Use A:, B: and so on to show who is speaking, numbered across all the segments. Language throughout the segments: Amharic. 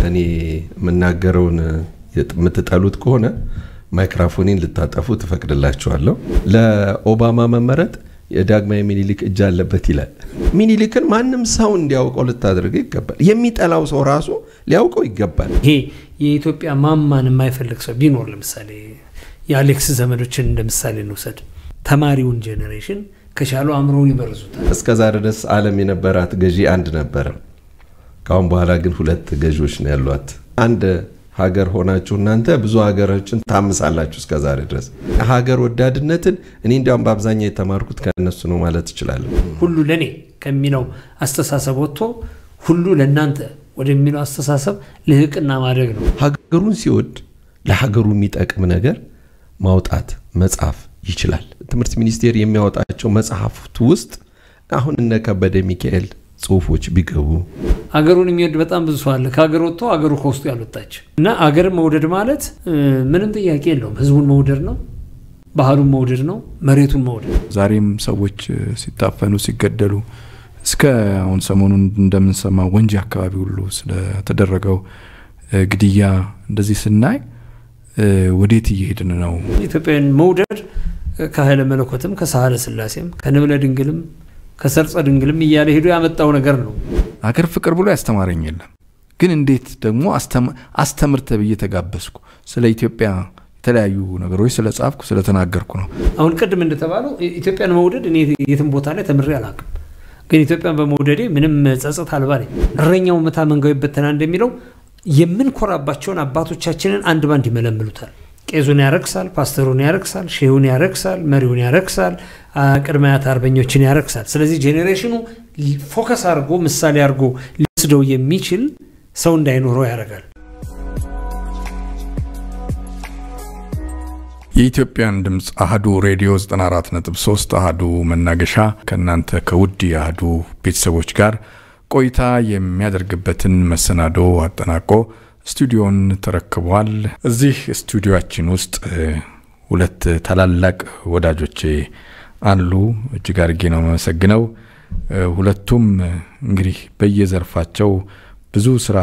A: እኔ የምናገረውን የምትጠሉት ከሆነ ማይክሮፎኔን ልታጠፉ ተፈቅድላችኋለሁ ለኦባማ መመረጥ የዳግማዊ ሚኒሊክ እጅ አለበት ይላል ሚኒሊክን ማንንም ሰው እንዲያውቀው ልታደርግ ይገባል የሚጠላው ሰው ራሱ ሊያውቀው ይገባል
B: ይሄ የኢትዮጵያ ማማን የማይፈልግ ሰው ቢኖር ለምሳሌ የአሌክስ ዘመዶችን እንደምሳሌ እንውሰድ ተማሪውን ጄነሬሽን ከሻሉ አምሮውን ይበርዙታል
A: እስከዛሬ ድረስ ዓለም የነበራት ገዢ አንድ ነበር ካሁን በኋላ ግን ሁለት ገዢዎች ነው ያሏት አንድ ሀገር ሆናችሁ እናንተ ብዙ ሀገሮችን ታምሳላችሁ እስከዛሬ ድረስ ሀገር ወዳድነትን እኔ እንዲያውም በአብዛኛው የተማርኩት ከነሱ ነው ማለት ይችላል
B: ሁሉ ለኔ ከሚለው አስተሳሰብ ወጥቶ ሁሉ ለናንተ ወደሚለው አስተሳሰብ ለህቅና ማድረግ ነው
A: ሀገሩን ሲወድ ለሀገሩ የሚጠቅም ነገር ማውጣት መጻፍ ይችላል ትምህርት ሚኒስቴር የሚያወጣቸው መጽሐፍት ውስጥ አሁን እነ ከበደ ሚካኤል ጽሁፎች ቢገቡ
B: ሀገሩን የሚወድ በጣም ብዙ ሰው አለ ከሀገር ወጥቶ ሀገሩ ከውስጡ ያልወጣች እና ሀገር መውደድ ማለት ምንም ጥያቄ የለውም ህዝቡን መውደድ ነው ባህሉን መውደድ ነው መሬቱን መውደድ
C: ዛሬም ሰዎች ሲታፈኑ ሲገደሉ እስከ አሁን ሰሞኑን እንደምንሰማው ወንጂ አካባቢ ሁሉ ስለተደረገው ግድያ እንደዚህ ስናይ ወዴት እየሄድን ነው
B: ኢትዮጵያን መውደድ ከኃይለ መለኮትም ከሳህለ ስላሴም ከንብለ ድንግልም ከሰርጸ ድንግልም እያለ ሄዶ ያመጣው ነገር ነው
C: አገር ፍቅር ብሎ ያስተማረኝ የለም ግን እንዴት ደግሞ አስተምርተ በየተጋበስኩ ስለ ኢትዮጵያ የተለያዩ ነገሮች ስለ ጻፍኩ ስለ ተናገርኩ ነው
B: አሁን ቀድም እንደተባለው ኢትዮጵያን መውደድ እኔ የትም ቦታ ላይ ተምሬ አላውቅም ግን ኢትዮጵያን በመውደዴ ምንም ጸጸት አልባለኝ እረኛው መታ መንጋው ይበተና እንደሚለው የምንኮራባቸውን አባቶቻችንን አንድ ባንድ ይመለምሉታል ቄዙን ያረክሳል ፓስተሩን ያረክሳል ሼሁን ያረክሳል መሪውን ያረክሳል ቅድማያት አርበኞችን ያረክሳል ስለዚህ ጄነሬሽኑ ፎከስ አድርጎ ምሳሌ አድርጎ ሊስደው የሚችል ሰው እንዳይኖረው ያደርጋል
C: የኢትዮጵያን ድምጽ አሃዱ ሬዲዮ 94.3 አሃዱ መናገሻ ከናንተ ከውድ የአሃዱ ቤተሰቦች ጋር ቆይታ የሚያደርግበትን መሰናዶ አጠናቆ ስቱዲዮን ተረክቧል እዚህ ስቱዲዮአችን ውስጥ ሁለት ታላላቅ ወዳጆቼ አሉ እጅግ አድርጌ ነው መሰግነው ሁለቱም እንግዲህ በየዘርፋቸው ብዙ ስራ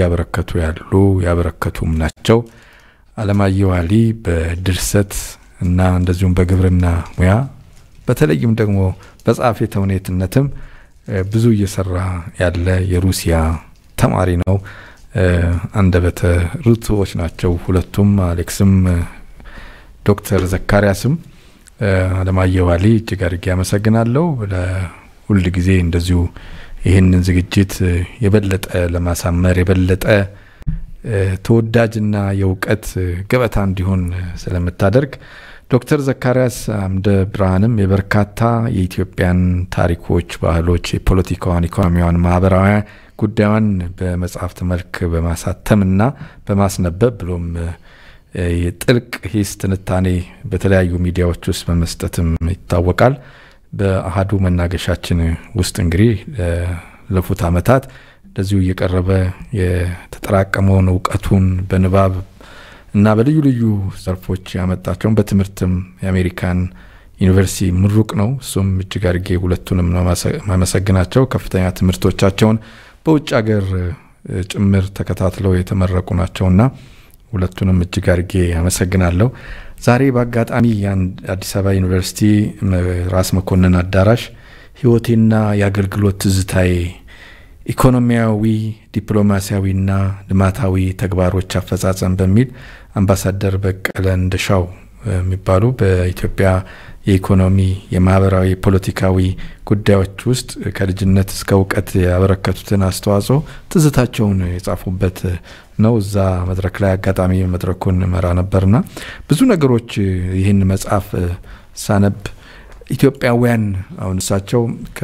C: ያበረከቱም ናቸው አለማየሁ አሊ በድርሰት እና እንደዚሁም በግብርና ሙያ በተለይም ደግሞ በጻፊ ተውኔትነትም ብዙ እየሰራ ያለ የሩሲያ ተማሪ ነው አንደበተ ርቱዎች ናቸው ሁለቱም አሌክስም ዶክተር ዘካሪያስም አለማየሁ አሊ እጅግ አድርጌ አመሰግናለሁ ለሁሉ ጊዜ እንደዚሁ ይሄንን ዝግጅት የበለጠ ለማሳመር የበለጠ ተወዳጅና የውቀት ገበታ እንዲሆን ስለምታደርግ ዶክተር ዘካሪያስ አምደ ብርሃንም የበርካታ የኢትዮጵያን ታሪኮች ባህሎች የፖለቲካውን ኢኮኖሚውን ማህበራዊ ጉዳዩን በመጽሐፍት መልክ በማሳተምና በማስነበብ ብሎም የጥልቅ ሂስ ትንታኔ በተለያዩ ሚዲያዎች ውስጥ በመስጠትም ይታወቃል በአሃዱ መናገሻችን ውስጥ እንግዲህ ለፉት አመታት ለዚሁ እየቀረበ የተጠራቀመውን ዕውቀቱን በንባብ እና በልዩ ልዩ ዘርፎች ያመጣቸው በትምህርትም የአሜሪካን ዩኒቨርሲቲ ምሩቅ ነው እሱም እጅግ አድርጌ ሁለቱንም ነው ማመሰግናቸው ከፍተኛ ትምህርቶቻቸውን በውጭ ሀገር ጭምር ተከታትለው የተመረቁ ናቸውና ሁለቱንም እጅግ አድርጌ ያመሰግናለሁ ዛሬ በአጋጣሚ አዲስ አበባ ዩኒቨርሲቲ ራስ መኮንን አዳራሽ ህይወቴና የአገልግሎት ትዝታዬ ኢኮኖሚያዊ ዲፕሎማሲያዊና ልማታዊ ተግባሮች አፈጻጸም በሚል አምባሳደር በቀለ እንደሻው የሚባሉ በኢትዮጵያ የኢኮኖሚ የማህበራዊ ፖለቲካዊ ጉዳዮች ውስጥ ከልጅነት እስከ ዕውቀት ያበረከቱትን አስተዋጽኦ ትዝታቸውን የጻፉበት ነው እዛ መድረክ ላይ አጋጣሚ መድረኩን መራ ነበርና ብዙ ነገሮች ይህን መጽሐፍ ሳነብ ኢትዮጵያውያን አሁን እሳቸው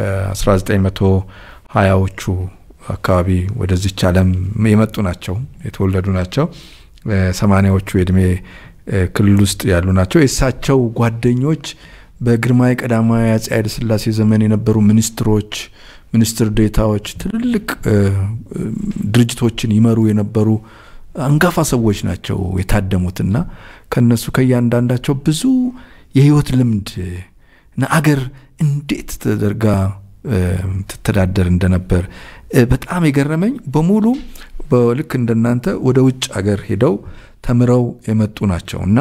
C: ከ1920ዎቹ አካባቢ ወደዚህ ዓለም የመጡ ናቸው የተወለዱ ናቸው 80ዎቹ እድሜ ክልል ውስጥ ያሉ ናቸው እሳቸው ጓደኞች በግርማዊ ቀዳማዊ አፄ ኃይለ ሥላሴ ዘመን የነበሩ ሚኒስትሮች ሚኒስትር ዴታዎች ትልልቅ ድርጅቶችን ይመሩ የነበሩ አንጋፋ ሰዎች ናቸው የታደሙትና ከነሱ ከያንዳንዳቸው ብዙ የህይወት ልምድ እና አገር እንዴት ተደርጋ ተተዳደር እንደነበር በጣም ይገረመኝ በሙሉ በልክ እንደናንተ ወደ ውጭ ሀገር ሄደው ተምረው የመጡ ናቸውና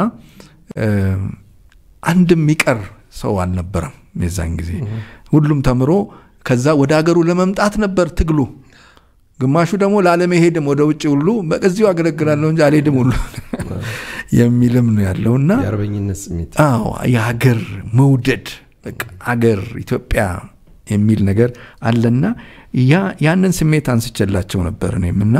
C: አንድም ይቀር ሰው አልነበረም የዛን ጊዜ ሁሉም ተምሮ ከዛ ወደ ሀገሩ ለመምጣት ነበር ትግሉ ግማሹ ደግሞ ለዓለም ሄድም ወደ ውጭ ሁሉ በዚሁ አገለግላለሁ እንጂ አልሄድም ሁሉ የሚልም ነው ያለውና
A: የአርበኝነት ስሜት
C: የሀገር መውደድ በቃ ሀገር ኢትዮጵያ የሚል ነገር አለና ያንን ስሜት አንስቸላቸው ነበር እኔምና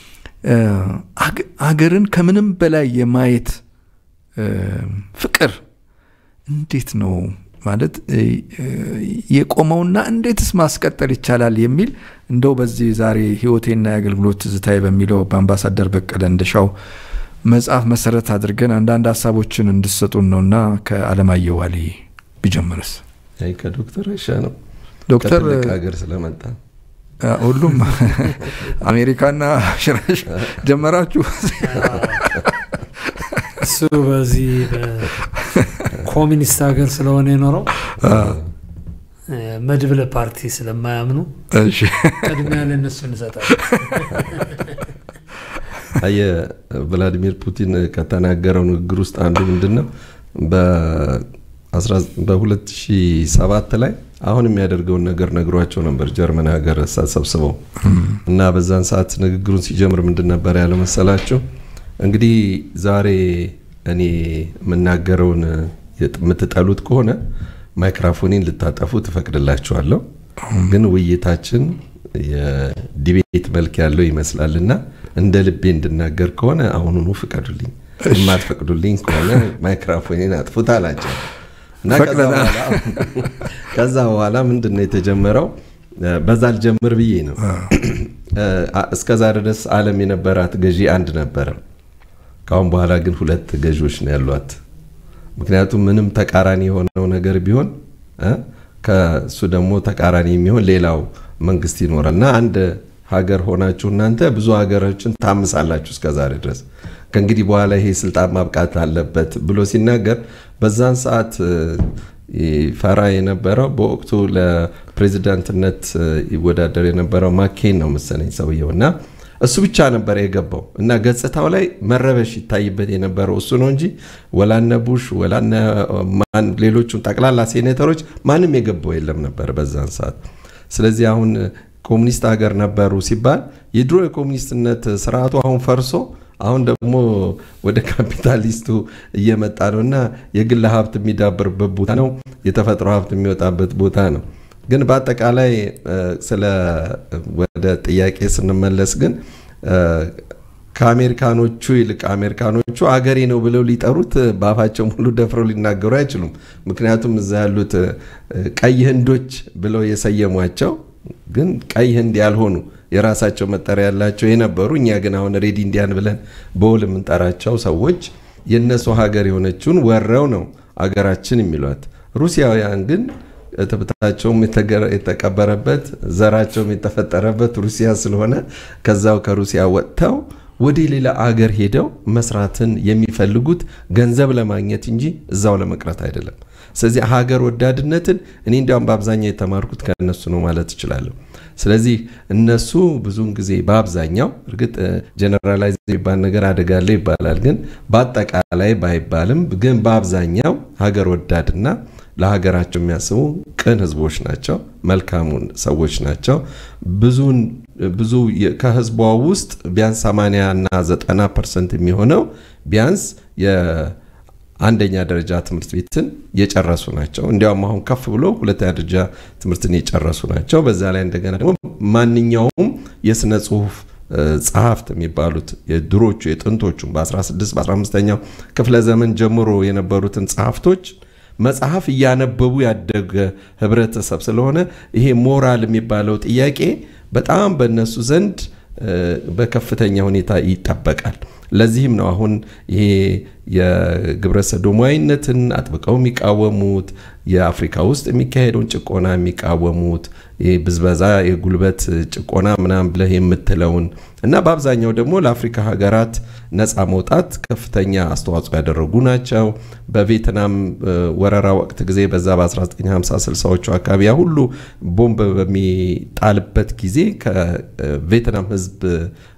C: ሀገርን ከምንም በላይ የማየት ፍቅር እንዴት ነው ማለት የቆመውና እንዴትስ ማስቀጠል ይቻላል የሚል እንደው በዚህ ዛሬ ህይወቴና የአገልግሎት ዝታይ በሚለው በአምባሳደር በቀለ እንደሻው መጽሐፍ መሰረት አድርገን አንዳንድ ሐሳቦችን እንድሰጡን ነውና ከዓለማየሁ ዋሊ ቢጀምርስ
A: ከዶክተር አይሻ ነው
C: ዶክተር
A: ሀገር ስለመጣ
C: ሁሉም አሜሪካና ሽራሽ ጀመራችሁ
B: እሱ በዚህ ኮሚኒስት ሀገር ስለሆነ የኖረው መድብለ ፓርቲ ስለማያምኑ
C: እሺ
B: ቅድሚያ ለነሱ እንሰጣለን
A: ቭላዲሚር ፑቲን ከተናገረው ንግግር ውስጥ አንዱ ምንድነው በ2007 ላይ አሁን የሚያደርገው ነገር ነግሯቸው ነበር ጀርመን ሀገር ተሰብስበው እና በዛን ሰዓት ንግግሩን ሲጀምር ምንድን ነበር ያለው መሰላችሁ እንግዲህ ዛሬ እኔ መናገረውን የምትጠሉት ከሆነ ማይክሮፎኔን ልታጠፉ ተፈቅድላችኋለሁ ግን ውይይታችን የዲቤት መልክ ያለው ይመስላልና እንደ ልቤ እንድናገር ከሆነ አሁኑኑ ፍቀዱልኝ የማትፈቅዱልኝ ከሆነ ማይክሮፎኔን አጥፉት አላቸው እና ከዛ በኋላ ምንድነው የተጀመረው በዛ ልጀምር ብዬ ነው እስከዛ ድረስ ዓለም የነበራት ገዢ አንድ ነበር ካሁን በኋላ ግን ሁለት ገዢዎች ነው ያሏት ምክንያቱም ምንም ተቃራኒ የሆነው ነገር ቢሆን ከሱ ደግሞ ተቃራኒ የሚሆን ሌላው መንግስት ይኖርና አንድ ሀገር ሆናችሁ እናንተ ብዙ ሀገሮችን ታምሳላችሁ እስከዛሬ ድረስ ከእንግዲህ በኋላ ይሄ ስልጣን ማብቃት አለበት ብሎ ሲናገር በዛን ሰዓት ፈራ የነበረው በወቅቱ ለፕሬዚዳንትነት ይወዳደር የነበረው ማኬን ነው መሰለኝ ሰውየውና እሱ ብቻ ነበር የገባው እና ገጽታው ላይ መረበሽ ይታይበት የነበረው እሱ ነው እንጂ ወላነ ቡሽ ወላነ ማን ሌሎቹን ጠቅላላ ሴኔተሮች ማንም የገባው የለም ነበር በዛን ሰዓት ስለዚህ አሁን ኮሙኒስት ሀገር ነበሩ ሲባል የድሮ የኮሙኒስትነት ስርዓቱ አሁን ፈርሶ አሁን ደግሞ ወደ ካፒታሊስቱ እየመጣ ነውና የግል ሀብት የሚዳብርበት ቦታ ነው የተፈጥሮ ሀብት የሚወጣበት ቦታ ነው ግን በአጠቃላይ ስለ ወደ ጥያቄ ስንመለስ ግን ከአሜሪካኖቹ ይልቅ አሜሪካኖቹ አገሬ ነው ብለው ሊጠሩት ባፋቸው ሙሉ ደፍረው ሊናገሩ አይችሉም ምክንያቱም እዛ ያሉት ቀይ ህንዶች ብለው የሰየሟቸው ግን ቀይ ህንድ ያልሆኑ የራሳቸው መጠሪያ ያላቸው የነበሩ እኛ ግን አሁን ሬድ ኢንዲያን ብለን በውል የምንጠራቸው ሰዎች የነሱ ሀገር የሆነችውን ወረው ነው አገራችን የሚሏት ሩሲያውያን ግን ተብታቸውም የተቀበረበት ዘራቸውም የተፈጠረበት ሩሲያ ስለሆነ ከዛው ከሩሲያ ወጥተው ወደ ሌላ አገር ሄደው መስራትን የሚፈልጉት ገንዘብ ለማግኘት እንጂ እዛው ለመቅረት አይደለም ስለዚህ ሀገር ወዳድነትን እኔ እንዲያውም በአብዛኛው የተማርኩት ከነሱ ነው ማለት እችላለሁ ስለዚህ እነሱ ብዙን ጊዜ በአብዛኛው እርግጥ ጀነራላይዝ ይባል ነገር አደጋለ ይባላል ግን በአጠቃላይ ባይባልም ግን በአብዛኛው ሀገር ወዳድና ለሀገራቸው የሚያስቡ ቅን ህዝቦች ናቸው መልካሙን ሰዎች ናቸው ብዙ ከህዝቧ ውስጥ ቢያንስ 80 እና 90% የሚሆነው ቢያንስ የአንደኛ ደረጃ ትምህርት ቤትን የጨረሱ ናቸው እንዲያውም አሁን ከፍ ብሎ ሁለተኛ ደረጃ ትምህርትን የጨረሱ ናቸው በዛ ላይ እንደገና ደግሞ ማንኛውም የስነ ጽሁፍ ጸሐፍት የሚባሉት የድሮቹ የጥንቶቹ በ16 በ15ኛው ክፍለ ዘመን ጀምሮ የነበሩትን ጸሐፍቶች መጽሐፍ ያነበቡ ያደገ ህብረተሰብ ስለሆነ ይሄ ሞራል የሚባለው ጥያቄ በጣም በእነሱ ዘንድ በከፍተኛ ሁኔታ ይጠበቃል ለዚህም ነው አሁን ይሄ የግብረ ሰዶማዊነትን አጥብቀው የሚቃወሙት የአፍሪካ ውስጥ የሚካሄደውን ጭቆና የሚቃወሙት የብዝበዛ የጉልበት ጭቆና ምናም ብለህ የምትለውን እና በአብዛኛው ደግሞ ለአፍሪካ ሀገራት ነፃ መውጣት ከፍተኛ አስተዋጽኦ ያደረጉ ናቸው በቪየትናም ወረራ ወቅት ጊዜ በዛ በ1950 60ዎቹ አካባቢ ሁሉ ቦምብ በሚጣልበት ጊዜ ከቪየትናም ህዝብ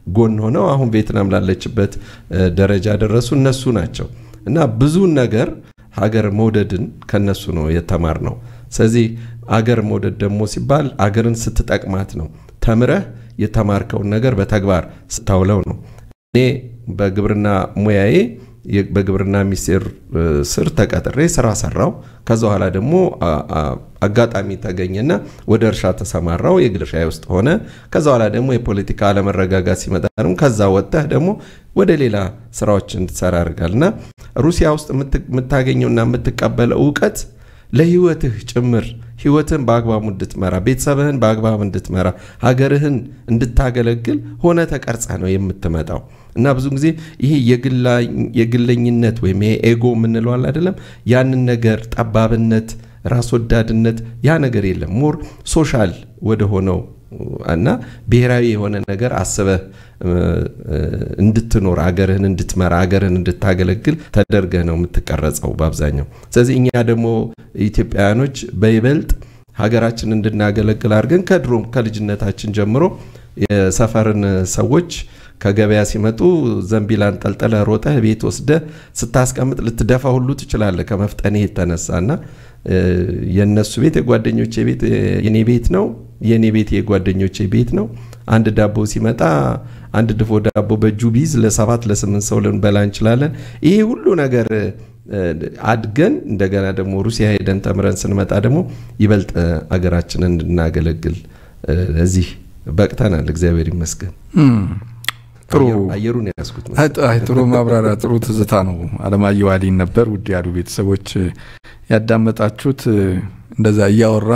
A: ጎን ሆነው አሁን ቪየትናም ላለችበት ደረጃ ደረሱ እነሱ ናቸው እና ብዙ ነገር ሀገር መውደድን ከነሱ ነው የተማርነው ስለዚህ ሀገር መውደድ ደግሞ ሲባል ሀገርን ስትጠቅማት ነው ተምረህ የተማርከው ነገር በተግባር ስታውለው ነው እኔ በግብርና ሙያዬ በግብርና ሚኒስቴር ስር ተቀጥሬ ስራ ሰራው ከዛ በኋላ ደግሞ አጋጣሚ ተገኘና ወደ እርሻ ተሰማራው የግል እርሻ ውስጥ ሆነ ከዛ በኋላ ደግሞ የፖለቲካ አለመረጋጋት ሲመጣ ደግሞ ከዛ ወጣህ ደግሞ ወደ ሌላ ስራዎችን ትሰራ አድርጋልና ሩሲያ ውስጥ የምታገኘውና የምትቀበለው ዕውቀት ለህይወትህ ጭምር ህይወትን በአግባቡ እንድትመራ ቤተሰብህን በአግባቡ እንድትመራ ሀገርህን እንድታገለግል ሆነ ተቀርጸህ ነው የምትመጣው እና ብዙ ጊዜ ይሄ የግለኝነት ወይም ኤጎ ምንለው አይደለም ያንን ነገር ጠባብነት ራስ ወዳድነት ያ ነገር የለም ሞር ሶሻል ወደ ሆነው እና ብሔራዊ የሆነ ነገር አስበህ እንድትኖር ሀገርህን እንድትመራ ሀገርህን እንድታገለግል ተደርገህ ነው የምትቀረጸው በአብዛኛው ስለዚህ እኛ ደግሞ ኢትዮጵያውያኖች በይበልጥ ሀገራችን እንድናገለግል አድርገን ከድሮም ከልጅነታችን ጀምሮ የሰፈርን ሰዎች ከገበያ ሲመጡ ዘንቢላን ጠልጠለ ሮጠህ ቤት ወስደ ስታስቀምጥ ልትደፋ ሁሉ ትችላለህ ከመፍጠኔ የተነሳና የነሱ ቤት የጓደኞቼ ቤት የኔ ቤት ነው የኔ ቤት የጓደኞቼ ቤት ነው አንድ ዳቦ ሲመጣ አንድ ድፎ ዳቦ በእጁ ቢዝ ለ7 ለ8 ሰው ልንበላ እንችላለን ይሄ ሁሉ ነገር አድገን እንደገና ደግሞ ሩሲያ ሄደን ተምረን ስንመጣ ደግሞ ይበልጥ አገራችንን እንድናገለግል እዚህ በቅተናል እግዚአብሔር ይመስገን ጥሩ አየሩን ያስኩት
C: ጥሩ ማብራሪያ ጥሩ ትዝታ ነው አለማየሁ አሊ ነበር ውድ ያሉ ቤተሰቦች ያዳመጣችሁት እንደዛ ያወራ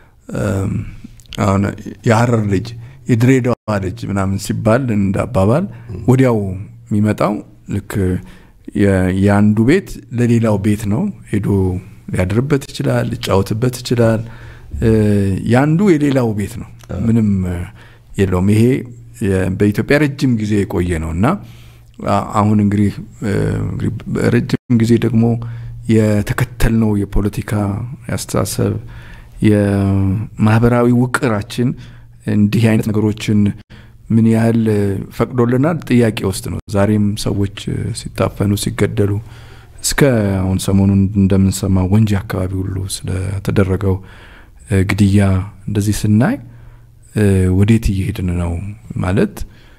C: አሁን የሐረር ልጅ የድሬዳዋ ልጅ ምናምን ሲባል እንዳባባል ወዲያው የሚመጣው ልክ ያንዱ ቤት ለሌላው ቤት ነው ሄዶ ሊያድርበት ይችላል ሊጫወትበት ይችላል ያንዱ የሌላው ቤት ነው ምንም የለውም ይሄ በኢትዮጵያ ረጅም ጊዜ የቆየ ነውና አሁን እንግዲህ ረጅም ጊዜ ደግሞ የተከተልነው የፖለቲካ ያስተሳሰብ የማህበራዊ ውቅራችን እንዲህ አይነት ነገሮችን ምን ያህል ፈቅዶልናል ጥያቄ ውስጥ ነው ዛሬም ሰዎች ሲታፈኑ ሲገደሉ እስከ አሁን ሰሞኑን እንደምንሰማው ወንጂ አካባቢ ሁሉ ስለተደረገው ግድያ እንደዚህ ስናይ ወዴት እየሄድን ነው ማለት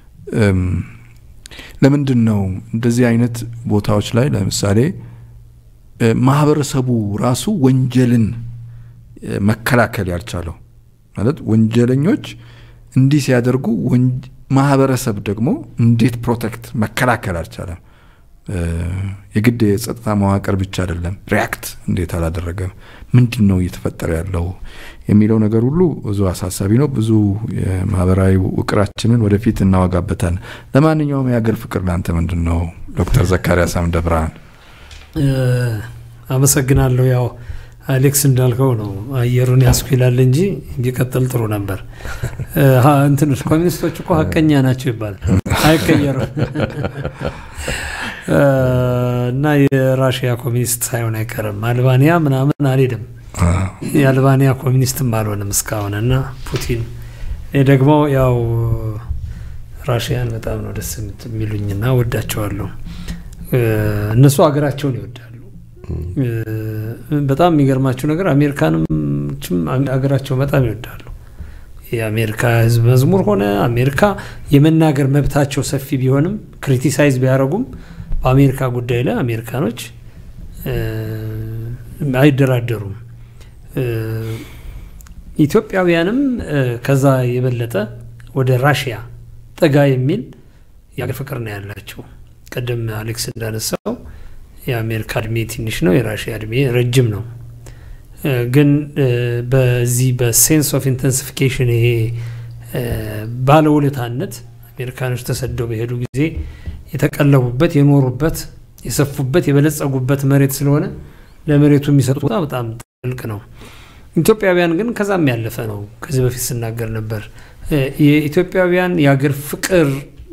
C: ለምንድነው እንደዚህ አይነት ቦታዎች ላይ ለምሳሌ ማህበረሰቡ ራሱ ወንጀልን መከላከል ያልቻለው ማለት ወንጀለኞች እንዲህ ሲያደርጉ ማህበረሰብ ደግሞ እንዴት ፕሮቴክት መከላከል አልቻለም የግድ የጸጥታ መዋቅር ብቻ አይደለም ሪአክት እንዴት አላደረገም ምንድነው እየተፈጠረ ያለው የሚለው ነገር ሁሉ ብዙ አሳሳቢ ነው ብዙ የማህበራዊ ውቅራችንን ወደፊት እናወጋበታለን ለማንኛውም የሀገር ፍቅር ላንተ ምንድነው ዶክተር ዘካሪያስ አምደብራን
B: አመሰግናለሁ ያው አሌክስ እንዳልከው ነው አየሩን ያስኩላል እንጂ ቢቀጥል ጥሩ ነበር እንትንሽ ኮሚኒስቶች እኮ ሀቀኛ ናቸው ይባላል አይቀየሩ እና የራሺያ ኮሚኒስት ሳይሆን አይቀርም አልባኒያ ምናምን አልሄድም የአልባኒያ ኮሚኒስትም አልሆነም እስካሁንና ፑቲን ደግሞ ያው ራሺያን በጣም ነው ደስ የሚሉኝና ወዳቸዋለሁ እነሱ ሀገራቸውን ይወዳሉ በጣም የሚገርማቸው ነገር አሜሪካንም ሀገራቸው በጣም ይወዳሉ የአሜሪካ ህዝብ መዝሙር ሆነ አሜሪካ የመናገር መብታቸው ሰፊ ቢሆንም ክሪቲሳይዝ ቢያረጉም በአሜሪካ ጉዳይ ላይ አሜሪካኖች አይደራደሩም ኢትዮጵያውያንም ከዛ የበለጠ ወደ ራሺያ ጠጋ የሚል የአገር ፍቅር ነው ያላቸው ቀደም አሌክስ እንዳነሳው የአሜሪካ እድሜ ትንሽ ነው የራሺያ እድሜ ረጅም ነው ግን በዚህ በሴንስ ኦፍ ኢንተንሲፊኬሽን ይሄ ባለውለታነት አሜሪካኖች ተሰደው በሄዱ ጊዜ የተቀለቡበት የኖሩበት የሰፉበት የበለጸጉበት መሬት ስለሆነ ለመሬቱ የሚሰጡት በጣም ጥልቅ ነው ኢትዮጵያውያን ግን ከዛም ያለፈ ነው ከዚህ በፊት ስናገር ነበር የኢትዮጵያውያን የአገር ፍቅር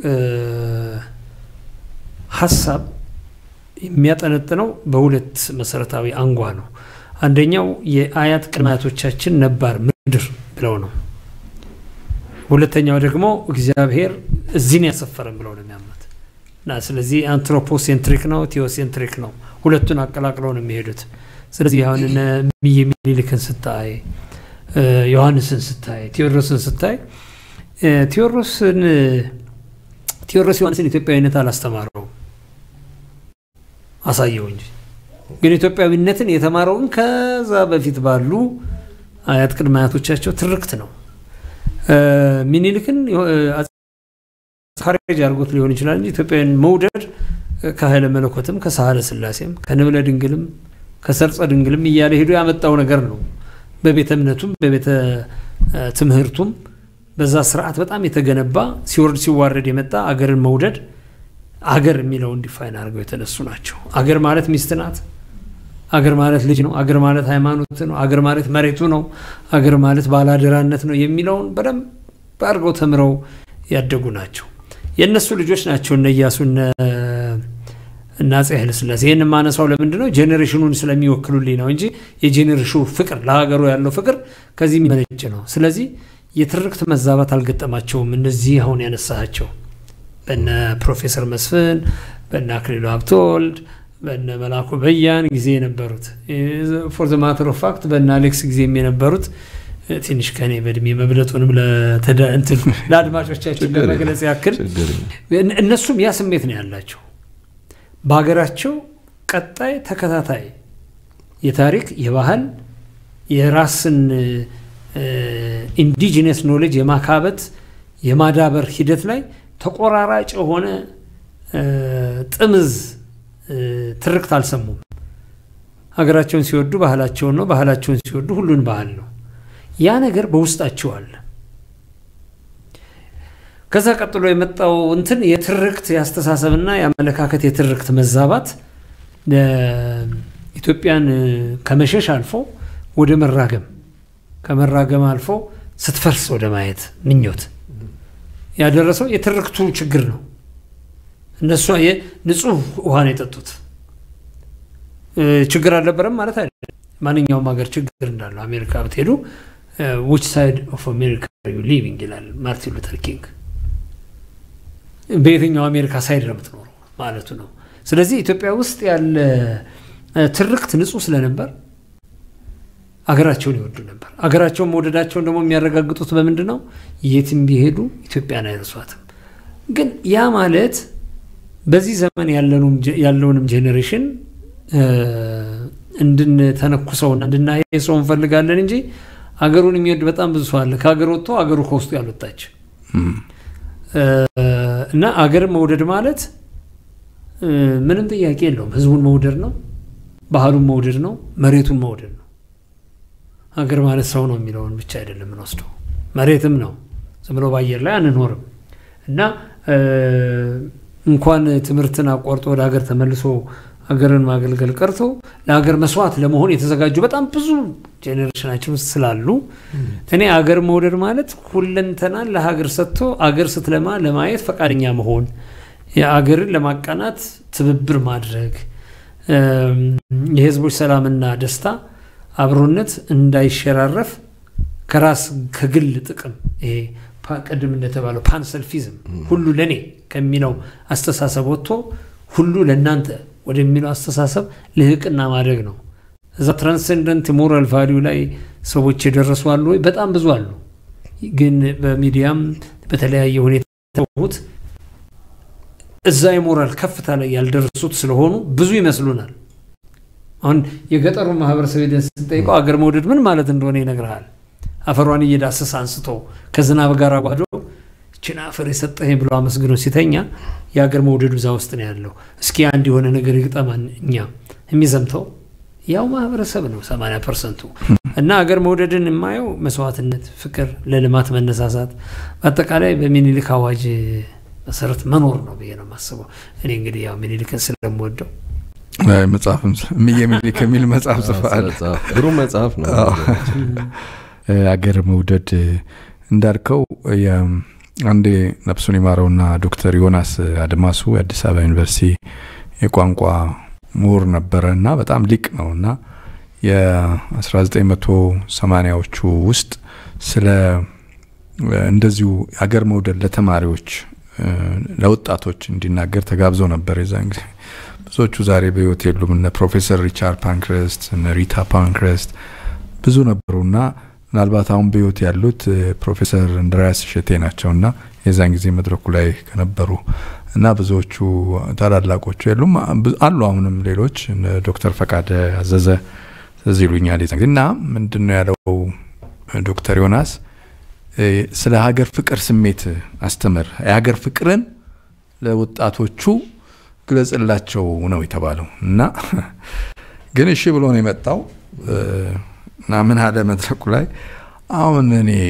B: ሐሳብ የሚያጠነጥነው በሁለት መሰረታዊ አንጓ ነው አንደኛው የአያት ቅድማቶቻችን ነባር ምድር ብለው ነው ሁለተኛው ደግሞ እግዚአብሔር እዚህን ያሰፈረን ብለው ነው የሚያምኑት። እና ስለዚህ አንትሮፖሴንትሪክ ነው ቴዎሴንትሪክ ነው ሁለቱን አቀላቅለው ነው የሚሄዱት። ስለዚህ አሁን እነ ሚኒሊክን ስታይ ዮሐንስን ስታይ ቴዎድሮስን ስታይ ቴዎድሮስ ዮሐንስን ኢትዮጵያዊነት አላስተማረው አሳየው እንጂ ግን ኢትዮጵያዊነትን የተማረውን ከዛ በፊት ባሉ አያት ቅድመ አያቶቻቸው ትርክት ነው። ሚኒሊክን ካሬጅ አድርጎት ሊሆን ይችላል እንጂ ኢትዮጵያን መውደድ ከኃይለ መለኮትም ከሳህለ ስላሴም ከንብለ ድንግልም ከሰርጸ ድንግልም እያለ ሄዶ ያመጣው ነገር ነው። በቤተ እምነቱም በቤተ ትምህርቱም በዛ ስርዓት በጣም የተገነባ ሲወርድ ሲዋረድ የመጣ አገርን መውደድ አገር የሚለው ዲፋይን አድርገው የተነሱ ናቸው። አገር ማለት ሚስት ናት። አገር ማለት ልጅ ነው። አገር ማለት ሃይማኖት ነው። አገር ማለት መሬቱ ነው። አገር ማለት ባላደራነት ነው የሚለውን በደንብ አድርገው ተምረው ያደጉ ናቸው። የነሱ ልጆች ናቸው እነ ኢያሱ እና አፄ ኃይለ ሥላሴ። ይሄን ማነሳው ለምንድነው ጄኔሬሽኑን ስለሚወክሉልኝ ነው እንጂ የጄኔሬሽኑ ፍቅር ለሀገሩ ያለው ፍቅር ከዚህ የሚመነጭ ነው። ስለዚህ የትርክት መዛባት አልገጠማቸውም። እነዚህ አሁን ያነሳቸው በእነ ፕሮፌሰር መስፍን በእነ አክሊሉ ሀብተወልድ በእነ መላኩ በያን ጊዜ የነበሩት ፎር ዘ ማተር ኦፍ ፋክት በእነ አሌክስ ጊዜ የነበሩት ትንሽ ከኔ በእድሜ መብለጡንም ለአድማጮቻችን ለመግለጽ ያክል እነሱም ያ ስሜት ነው ያላቸው። በሀገራቸው ቀጣይ ተከታታይ የታሪክ የባህል የራስን ኢንዲጂነስ ኖሌጅ የማካበት የማዳበር ሂደት ላይ ተቆራራጭ የሆነ ጥምዝ ትርክት አልሰሙም። ሀገራቸውን ሲወዱ ባህላቸውን ነው፣ ባህላቸውን ሲወዱ ሁሉን ባህል ነው። ያ ነገር በውስጣቸው አለ። ከዛ ቀጥሎ የመጣው እንትን የትርክት ያስተሳሰብና ያመለካከት የትርክት መዛባት ኢትዮጵያን ከመሸሽ አልፎ ወደ መራገም ከመራገም አልፎ ስትፈርስ ወደ ማየት ምኞት ያደረሰው የትርክቱ ችግር ነው። እነሱ ንጹህ ውሃ ነው የጠጡት። ችግር አልነበረም ማለት አይደለም። ማንኛውም ሀገር ችግር እንዳለው አሜሪካ ብትሄዱ which side of America are you living ይላል ማርቲን ሉተር ኪንግ። በየትኛው አሜሪካ ሳይድ ነው የምትኖረው ማለቱ ነው። ስለዚህ ኢትዮጵያ ውስጥ ያለ ትርክት ንጹህ ስለነበር አገራቸውን ይወዱ ነበር። አገራቸውን መውደዳቸውን ደግሞ የሚያረጋግጡት በምንድነው? የትም ቢሄዱ ኢትዮጵያን አይረሷትም። ግን ያ ማለት በዚህ ዘመን ያለውንም ጄኔሬሽን እንድንተነኩሰውና እንድናየሰው እንፈልጋለን እንጂ አገሩን የሚወድ በጣም ብዙ ሰው አለ። ከአገር ወጥቶ አገሩ ከውስጡ ያልወጣች እና አገር መውደድ ማለት ምንም ጥያቄ የለውም። ህዝቡን መውደድ ነው፣ ባህሉን መውደድ ነው፣ መሬቱን መውደድ ነው። አገር ማለት ሰው ነው የሚለውን ብቻ አይደለም እንወስደው፣ መሬትም ነው። ዝም ብሎ በአየር ላይ አንኖርም። እና እንኳን ትምህርትን አቋርጦ ወደ ሀገር ተመልሶ ሀገርን ማገልገል ቀርቶ ለሀገር መስዋዕት ለመሆን የተዘጋጁ በጣም ብዙ ጄኔሬሽናችን ውስጥ ስላሉ እኔ አገር መውደድ ማለት ሁለንተናን ለሀገር ሰጥቶ አገር ስትለማ ለማየት ፈቃደኛ መሆን፣ የአገርን ለማቃናት ትብብር ማድረግ፣ የህዝቦች ሰላምና ደስታ አብሮነት እንዳይሸራረፍ ከራስ ከግል ጥቅም ይሄ ቀደም እንደተባለው ፓንሰልፊዝም ሁሉ ለኔ ከሚለው አስተሳሰብ ወጥቶ ሁሉ ለናንተ ወደሚለው አስተሳሰብ ልህቅና ማድረግ ነው። እዛ ትራንሰንደንት ሞራል ቫልዩ ላይ ሰዎች የደረሱ አሉ ወይ? በጣም ብዙ አሉ። ግን በሚዲያም በተለያየ ሁኔታ ተውት እዛ የሞራል ከፍታ ላይ ያልደረሱት ስለሆኑ ብዙ ይመስሉናል። አሁን የገጠሩ ማህበረሰብ ደስጠይቀው አገር መውደድ ምን ማለት እንደሆነ ይነግራል። አፈሯን እየዳሰሰ አንስቶ ከዝናብ ጋር አጓዶ እቺን አፈር የሰጠኝ ብሎ አመስግኖ ሲተኛ የአገር መውደዱ እዛ ውስጥ ነው ያለው። እስኪ አንድ የሆነ ነገር ይገጠማን እኛ የሚዘምተው ያው ማህበረሰብ ነው 80%። እና አገር መውደድን የማየው መስዋዕትነት፣ ፍቅር፣ ለልማት መነሳሳት በአጠቃላይ በሚኒሊክ አዋጅ መሰረት መኖር ነው ብዬ ነው የማስበው። እኔ እንግዲህ ያው ሚኒሊክን ስለምወደው
C: መጽሐፍም ሚኒሊክ የሚል መጽሐፍ ጽፏል።
A: ግሩም መጽሐፍ ነው።
C: አገር መውደድ እንዳልከው አንዴ ነፍሱን ይማረውና ዶክተር ዮናስ አድማሱ የአዲስ አበባ ዩኒቨርሲቲ የቋንቋ ምሁር ነበረና በጣም ሊቅ ነውና የ1980ዎቹ ውስጥ ስለ እንደዚሁ አገር መውደድ ለተማሪዎች ለወጣቶች እንዲናገር ተጋብዞ ነበር። የዛን ጊዜ ብዙዎቹ ዛሬ በህይወት የሉም። እነ ፕሮፌሰር ሪቻርድ ፓንክረስት፣ እነ ሪታ ፓንክረስት ብዙ ነበሩና ምናልባት አሁን በህይወት ያሉት ፕሮፌሰር እንድሪያስ እሸቴ ናቸውና የዛን ጊዜ መድረኩ ላይ ከነበሩ እና ብዙዎቹ ታላላቆቹ የሉም አሉ። አሁንም ሌሎች ዶክተር ፈቃደ አዘዘ ተዚሉኛል እና ምንድነው ያለው ዶክተር ዮናስ ስለ ሀገር ፍቅር ስሜት አስተምር፣ የሀገር ፍቅርን ለወጣቶቹ ግለጽላቸው ነው የተባለው እና ግን እሺ ብሎ ነው የመጣው እና ምን አለ መድረኩ ላይ አሁን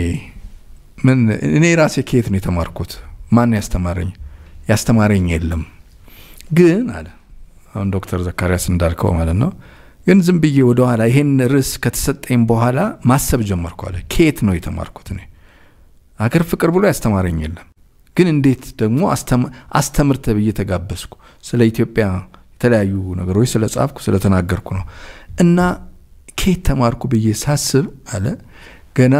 C: እኔ ራሴ ከየት ነው የተማርኩት? ማን ያስተማረኝ የለም። ግን አለ አሁን ዶክተር ዘካሪያስ እንዳልከው ማለት ነው። ግን ዝም ብዬ ወደ ኋላ ይሄን ርዕስ ከተሰጠኝ በኋላ ማሰብ ጀመርኩ አለ። ከየት ነው የተማርኩት? እኔ ሀገር ፍቅር ብሎ ያስተማረኝ የለም። ግን እንዴት ደግሞ አስተምር ተብዬ ተጋበዝኩ። ስለ ኢትዮጵያ የተለያዩ ነገሮች ስለ ጻፍኩ ስለ ተናገርኩ ነው እና ከየት ተማርኩ ብዬ ሳስብ አለ ገና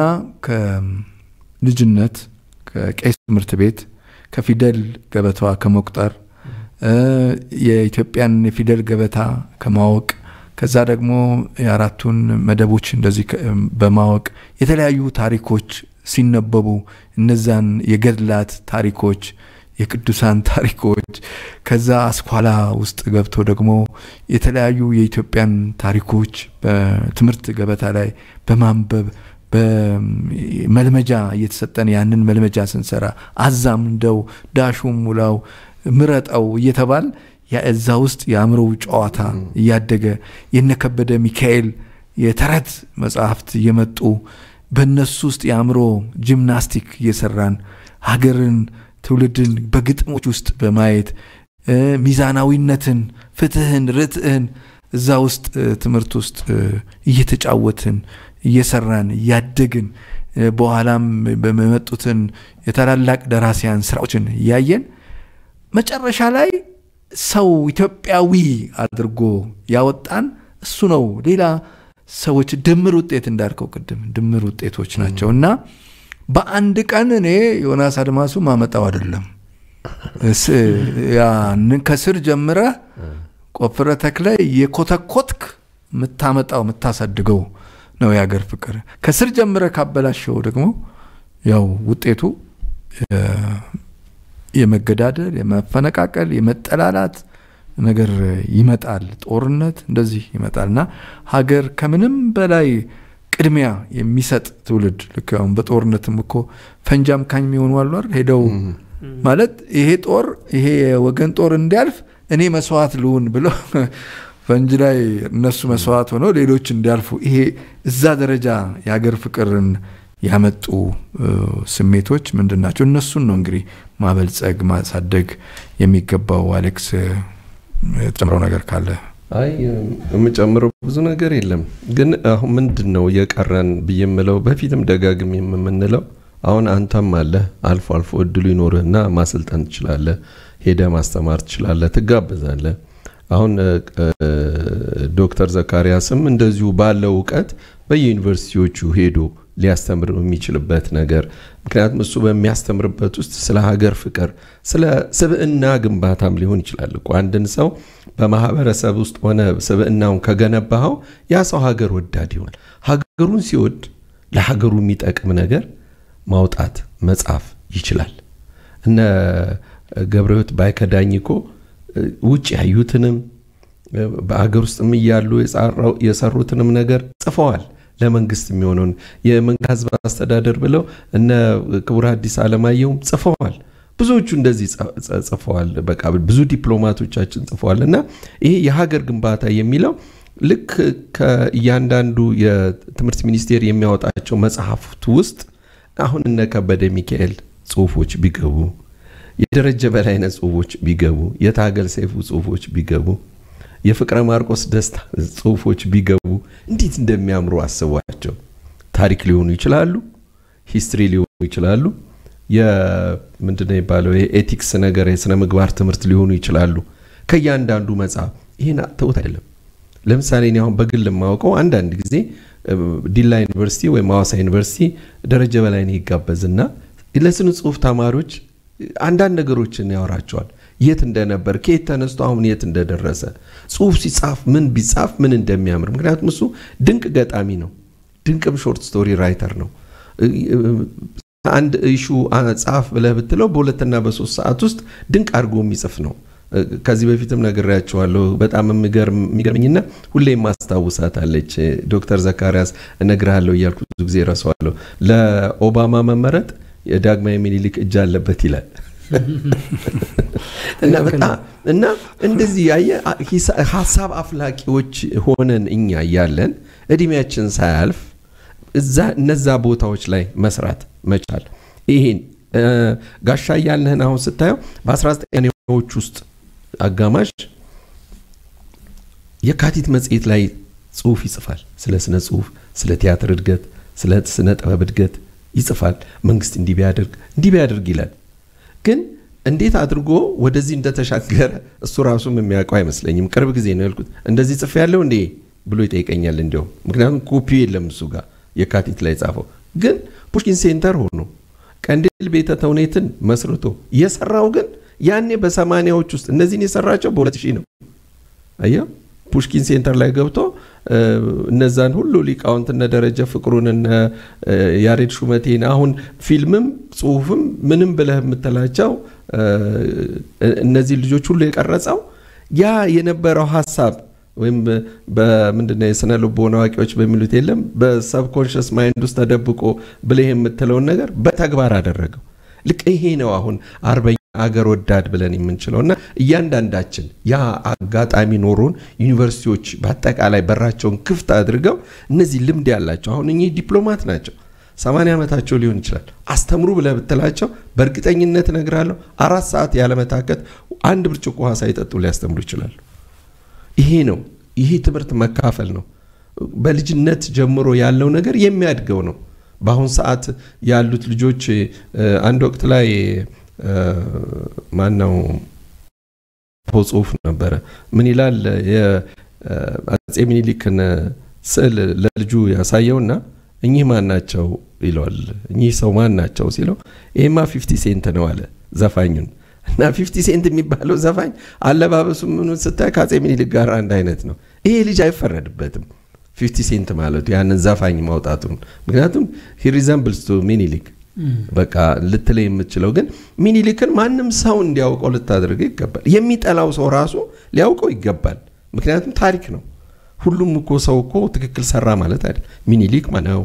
C: ከልጅነት ከቄስ ትምህርት ቤት ከፊደል ገበታ ከመቁጠር የኢትዮጵያን የፊደል ገበታ ከማወቅ ከዛ ደግሞ የአራቱን መደቦች እንደዚህ በማወቅ የተለያዩ ታሪኮች ሲነበቡ እነዛን የገድላት ታሪኮች የቅዱሳን ታሪኮች ከዛ አስኳላ ውስጥ ገብቶ ደግሞ የተለያዩ የኢትዮጵያን ታሪኮች በትምህርት ገበታ ላይ በማንበብ በመልመጃ እየተሰጠን ያንን መልመጃ ስንሰራ አዛም እንደው ዳሹም ሙላው ምረጣው እየተባል ያዛ ውስጥ ያምሮ ጨዋታ ያደገ የነከበደ ሚካኤል የተረት መጽሐፍት የመጡ በእነሱ ውስጥ ያምሮ ጂምናስቲክ እየሰራን ሀገርን ትውልድን በግጥሞች ውስጥ በማየት ሚዛናዊነትን ፍትህን ርትዕን እዛ ውስጥ ትምህርት ውስጥ እየተጫወትን እየሰራን ያደግን በኋላም በመመጡትን የተላላቅ ደራሲያን ስራዎችን ያየን መጨረሻ ላይ ሰው ኢትዮጵያዊ አድርጎ ያወጣን እሱ ነው። ሌላ ሰዎች ድምር ውጤት እንዳልከው ቅድም ድምር ውጤቶች ናቸውና በአንድ ቀን እኔ ዮናስ አድማሱ ማመጣው አይደለም። ከስር ጀምረ ቆፍረ ተክለ የኮተኮትክ ምታመጣው ምታሳድገው ነው የሀገር ፍቅር። ከስር ጀምረ ካበላሽው ደግሞ ያው ውጤቱ የመገዳደል የመፈነቃቀል የመጠላላት ነገር ይመጣል። ጦርነት እንደዚህ ይመጣልና ሀገር ከምንም በላይ ቅድሚያ የሚሰጥ ትውልድ ልክም በጦርነትም እኮ ፈንጃም ካኝ የሚሆኑ አሉ አይደል? ሄደው ማለት ይሄ ወገን ጦር እንዲያልፍ እኔ መስዋዕት ልሁን ብሎ ፈንጅ ላይ እነሱ መስዋዕት ሆነው ሌሎች እንዲያልፉ ይሄ እዛ ደረጃ የሀገር ፍቅርን ያመጡ ስሜቶች ምንድናቸው? እነሱን ነው እንግዲህ ማበልጸግ ማሳደግ የሚገባው። አሌክስ ተጨምረው ነገር ካለ?
A: አይ የምጨምረው ብዙ ነገር የለም። ግን አሁን ምንድነው የቀረን በየምለው በፊትም ደጋግም የምንለው አሁን አንተም አለ አልፎ አልፎ እድሉ ይኖርህና ማሰልጠን ትችላለህ፣ ሄደ ማስተማር ትችላለህ፣ ትጋበዛለህ። አሁን ዶክተር ዘካሪያስም እንደዚሁ ባለው ዕውቀት በዩኒቨርሲቲዎቹ ሄዶ ሊያስተምር የሚችልበት ነገር ምክንያቱም እሱ በሚያስተምርበት ውስጥ ስለ ሀገር ፍቅር ስለ ስብዕና ግንባታም ሊሆን ይችላል እኮ አንድን ሰው በማህበረሰብ ውስጥ ሆነ ስብዕናውን ከገነባው ያ ሰው ሀገር ወዳድ ይሆናል። ሀገሩን ሲወድ ለሀገሩ የሚጠቅም ነገር ማውጣት መጻፍ ይችላል። እነ ገብረህይወት ባይከዳኝኮ ውጭ ያዩትንም በአገር ውስጥም ይያሉ የሰሩትንም ነገር ጽፈዋል። ለመንግስት የሚሆነውን የመንግስት አስተዳደር ብለው እነ ክቡር አዲስ አለማየሁም ጽፈዋል። ብዙዎቹ እንደዚህ ጽፈዋል። በቃ ብዙ ዲፕሎማቶቻችን ጽፈዋልና ይሄ የሀገር ግንባታ የሚለው ልክ ከእያንዳንዱ የትምህርት ሚኒስቴር የሚያወጣቸው መጽሐፍት ውስጥ አሁን እነ ከበደ ሚካኤል ጽሁፎች ቢገቡ የደረጀ በላይነህ ጽሁፎች ቢገቡ የታገል ሰይፉ ጽሁፎች ቢገቡ የፍቅረ ማርቆስ ደስታ ጽሁፎች ቢገቡ እንዴት እንደሚያምሩ አስቧቸው። ታሪክ ሊሆኑ ይችላሉ፣ ሂስትሪ ሊሆኑ ይችላሉ፣ ምንድነው ይባለው የኤቲክስ ነገር የስነ ምግባር ትምህርት ሊሆኑ ይችላሉ። ከያንዳንዱ መጽሐፍ ይሄን ተውት አይደለም። ለምሳሌ እኔ አሁን በግል ማውቀው አንዳንድ ጊዜ ዲላ ዩኒቨርሲቲ ወይ ማዋሳ ዩኒቨርሲቲ ደረጀ በላይነህ ይጋበዝና ለስነ ጽሁፍ ተማሪዎች አንዳንድ ነገሮችን ያወራቸዋል። የት እንደነበር ከየት ተነስቶ አሁን የት እንደደረሰ ጽሁፍ ሲጻፍ ምን ቢጻፍ ምን እንደሚያምር ምክንያቱም እሱ ድንቅ ገጣሚ ነው ድንቅም ሾርት ስቶሪ ራይተር ነው አንድ ኢሹ ጻፍ ብለህ ብትለው በሁለትና በሶስት ሰዓት ውስጥ ድንቅ አድርጎ የሚጽፍ ነው ከዚህ በፊትም ነግሬያቸዋለሁ በጣም የሚገርምኝና ሁሌ ማስታውሳታለች ዶክተር ዘካሪያስ እነግርሃለሁ እያልኩ ብዙ ጊዜ ረሳዋለሁ ለኦባማ መመረጥ የዳግማዊ ምኒልክ እጅ አለበት ይላል እና እንደዚህ ያየ ሐሳብ አፍላቂዎች ሆነን እኛ ያለን እድሜያችን ሳያልፍ እዛ እነዛ ቦታዎች ላይ መስራት መቻል ይሄን ጋሻ ያለህን አሁን ስታየው በ19ኛዎች ውስጥ አጋማሽ የካቲት መጽሔት ላይ ጽሁፍ ይጽፋል ስለ ስነ ጽሁፍ ስለ ቲያትር እድገት ስለ ስነ ጥበብ እድገት ይጽፋል መንግስት እንዲህ ቢያደርግ ይላል ግን እንዴት አድርጎ ወደዚህ እንደተሻገረ እሱ ራሱም የሚያውቀው አይመስለኝም ቅርብ ጊዜ ነው ያልኩት እንደዚህ ጽፍ ያለው እንዴ ብሎ ይጠይቀኛል እንደው ምክንያቱም ኮፒ የለም እሱ ጋር የካቲት ላይ ጻፈው ግን ፑሽኪን ሴንተር ሆኖ ቀንዲል ቤተ ተውኔትን መስርቶ የሰራው ግን ያኔ በ80ዎች ውስጥ እነዚህን የሰራቸው በ2000 ነው አያ ፑሽኪን ሴንተር ላይ ገብቶ እነዛን ሁሉ ሊቃውንትና ደረጃ ፍቅሩንና ያሬድ ሹመቴን አሁን ፊልምም ጽሁፍም ምንም ብለህ የምትላቸው እነዚህ ልጆች ሁሉ የቀረጸው ያ የነበረው ሐሳብ ወይም በምንድነው የስነ ልቦና አዋቂዎች በሚሉት የለም በሰብኮንሺየስ ማይንድ ውስጥ ተደብቆ ብለህ የምትለው ነገር በተግባር አደረገው ልክ ይሄ ነው አሁን አርበኛ አገር ወዳድ ብለን የምንችለውና እያንዳንዳችን ያ አጋጣሚ ኖሮን ዩኒቨርሲቲዎች በአጠቃላይ በራቸውን ክፍት አድርገው እነዚህ ልምድ ያላቸው አሁን እኚህ ዲፕሎማት ናቸው 80 ዓመታቸው ሊሆን ይችላል አስተምሩ ብለህ ብትላቸው በእርግጠኝነት እነግራለሁ 4 ሰዓት ያለ መታከት አንድ ብርጭቆ ውሃ ሳይጠጡ ሊያስተምሩ ይችላሉ ይሄ ትምህርት መካፈል ነው በልጅነት ጀምሮ ያለው ነገር የሚያድገው ነው በአሁን ሰዓት ያሉት ልጆች አንድ ወቅት ላይ ማናው ፖጽፍ ነበር ምን ይላል የአጼ ምኒልክን ስዕል ለልጁ ያሳየውና እኚህ ማን ናቸው ይሏል እኚህ ሰው ማን ናቸው ሲለው ኤማ 50 ሴንት ነው አለ ዘፋኙን እና 50 ሴንት የሚባለው ዘፋኝ አለባበሱ ምን ስታይ ከአጼ ምኒልክ ጋር አንድ አይነት ነው ይሄ ልጅ አይፈረድበትም 50 ሴንት ማለት ያንን ዘፋኝ ማውጣቱን ምክንያቱም he resembles to ምኒልክ በቃ ልትለይ የምትችለው ግን ምኒልክን ማንም ሰው እንዲያውቀው ልታደርገው ይገባል የሚጠላው ሰው ራሱ ሊያውቀው ይገባል ምክንያቱም ታሪክ ነው ሁሉም እኮ ሰው እኮ ትክክል ሰራ ማለት አይደል ምኒልክ ማነው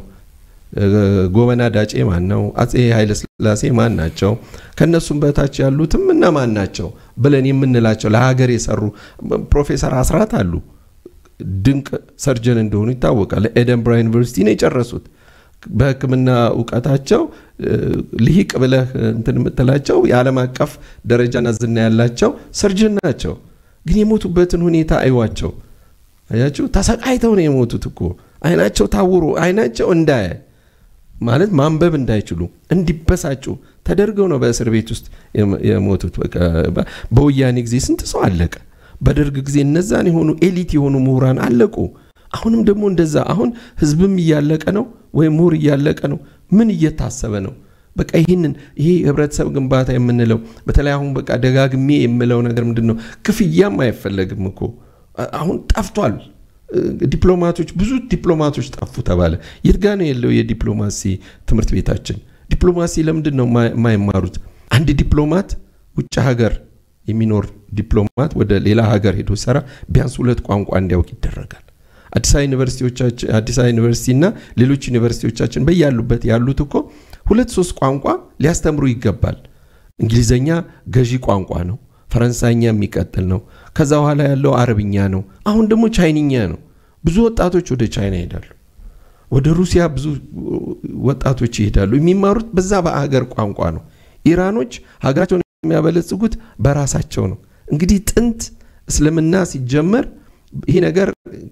A: ጎበና ዳጬ ማን ነው አጼ ኃይለ ሥላሴ ማን ናቸው ከነሱም በታች ያሉትም እና ማን ናቸው ብለን የምንላቸው ለሀገር የሰሩ ፕሮፌሰር አስራት አሉ ድንቅ ሰርጀን እንደሆኑ ይታወቃል ኤደንብራ ዩኒቨርሲቲ ነው የጨረሱት በህክምና ዕውቀታቸው ልሂቅ ብለህ እንትን የምትላቸው የዓለም አቀፍ ደረጃና ዝና ያላቸው ሰርጀን ናቸው ግን የሞቱበትን ሁኔታ አይዋቸው አያችሁ ተሰቃይተው ነው የሞቱት እኮ አይናቸው ታውሮ አይናቸው እንዳየ ማለት ማንበብ እንዳይችሉ እንዲበሳጩ ተደርገው ነው በእስር ቤት ውስጥ የሞቱት በቃ በወያኔ ጊዜ ስንት ሰው አለቀ በደርግ ጊዜ እነዛን የሆኑ ኤሊት የሆኑ ምሁራን አለቁ አሁንም ደግሞ እንደዛ አሁን ህዝብም እያለቀ ነው ወይ ምሁር እያለቀ ነው ምን እየታሰበ ነው በቃ ይሄ ህብረተሰብ ግንባታ የምንለው በተለይ አሁን በቃ ደጋግሜ የምለው ነገር ምንድነው ክፍያም አይፈልግም እኮ አሁን ጠፍቷል ዲፕሎማቶች ብዙ ዲፕሎማቶች ጠፉ ተባለ የት ጋር ነው ያለው የዲፕሎማሲ ትምህርት ቤታችን ዲፕሎማሲ ለምንድነው የማይማሩት አንድ ዲፕሎማት ውጭ ሀገር የሚኖር ዲፕሎማት ወደ ሌላ ሀገር ሄዶ ሰራ ቢያንስ 2 ቋንቋ እንዲያውቅ ይደረጋል አዲስ አበባ ዩኒቨርሲቲና ሌሎች ዩኒቨርሲቲዎቻችን በያሉበት ያሉት እኮ 2-3 ቋንቋ ሊያስተምሩ ይገባል እንግሊዘኛ ገዢ ቋንቋ ነው ፈረንሳይኛ የሚቀጥል ነው ከዛ በኋላ ያለው አረብኛ ነው አሁን ደግሞ ቻይንኛ ነው ብዙ ወጣቶች ወደ ቻይና ይሄዳሉ ወደ ሩሲያ ብዙ ወጣቶች ይሄዳሉ የሚማሩት በዛ በአገር ቋንቋ ነው ኢራኖች ሀገራቸውን የሚያበለጽጉት በራሳቸው ነው እንግዲህ ጥንት እስልምና ሲጀመር ይሄ ነገር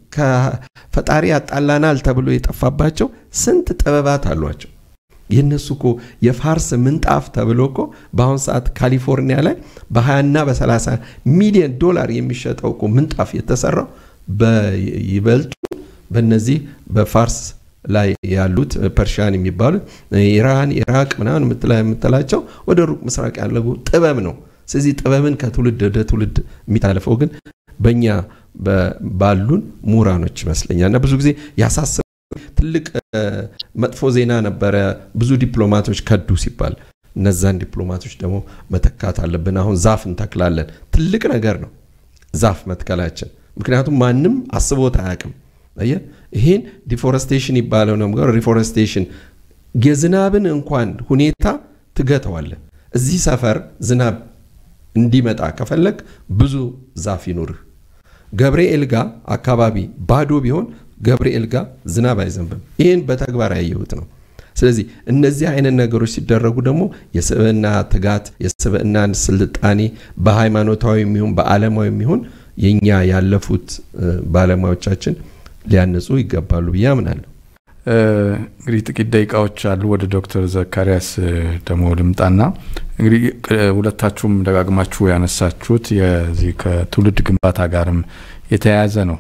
A: ከፈጣሪ ያጣላናል ተብሎ የጠፋባቸው ስንት ጥበባት አሏቸው የነሱኮ የፋርስ ምንጣፍ ተብሎኮ በአሁን ሰዓት ካሊፎርኒያ ላይ በ20 እና በ30 ሚሊዮን ዶላር የሚሸጠው ምንጣፍ የተሰራው በይበልጡ በነዚህ በፋርስ ላይ ያሉት ፐርሺያን የሚባሉ ኢራን ኢራቅ ምናምን የምትላቸው ወደ ሩቅ ምስራቅ ያለው ጥበብ ነው ስለዚህ ጥበብን ከትውልድ ወደ ትውልድ የሚታለፈው ግን በእኛ ባሉን ሙራኖች ይመስለኛልና ብዙ ጊዜ ያሳሰበ ትልቅ መጥፎ ዜና ነበረ ብዙ ዲፕሎማቶች ከዱ ሲባል እነዛን ዲፕሎማቶች ደግሞ መተካት አለብን አሁን ዛፍ እንተክላለን ትልቅ ነገር ነው ዛፍ መትከላችን ምክንያቱም ማንም አስቦት አያውቅም አየ ይሄን ዲፎረስቴሽን ይባላል ነው ነገር ሪፎረስቴሽን የዝናብን እንኳን ሁኔታ ትገተዋለ እዚህ ሰፈር ዝናብ እንዲመጣ ከፈለክ ብዙ ዛፍ ይኖር ገብርኤል ጋር አካባቢ ባዶ ቢሆን ገብርኤል ጋር ዝናብ አይዘንብም ይሄን በተግባር ያየሁት ነው ስለዚህ እነዚህ አይነት ነገሮች ሲደረጉ ደግሞ የስብዕና ትጋት የስብዕናን ስልጣኔ በሃይማኖታዊ የሚሆን በዓለማዊ የሚሆን የኛ ያለፉት ባለሙያዎቻችን ሊያነጹ ይገባሉ ብያምናለሁ
C: እንግዲህ ጥቂት ደቂቃዎች አሉ ወደ ዶክተር ዘካሪያስ ደሞ ልምጣና እንግዲህ ሁለታችሁም ደጋግማችሁ ያነሳችሁት የዚህ ከትውልድ ግንባታ ጋርም የተያያዘ ነው